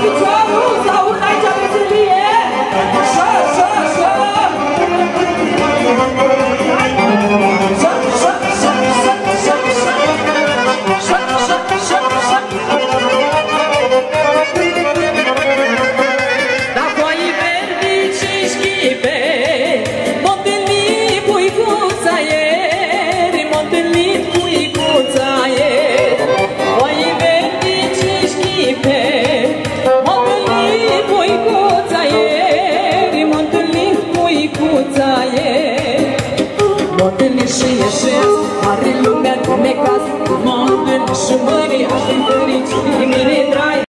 Are lumea de necaz, mă întâlni și mări, aș-mi fericit, mine drag.